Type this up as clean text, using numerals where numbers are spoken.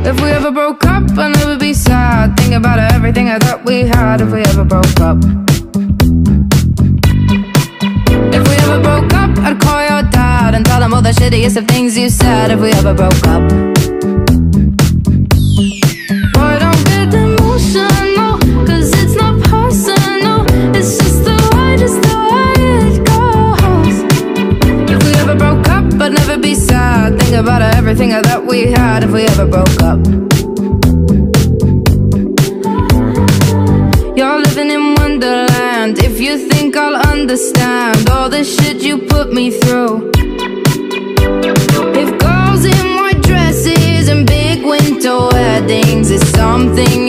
If we ever broke up, I'd never be sad. Think about everything I thought we had. If we ever broke up, if we ever broke up, I'd call your dad and tell him all the shittiest of things you said. If we ever broke up, boy, don't get emotional, 'cause it's not personal. It's just the way it goes. If we ever broke up, I'd never be sad. Think about everything I thought we had. If we ever broke up, you're living in Wonderland. If you think I'll understand all the shit you put me through. If girls in white dresses and big winter weddings is something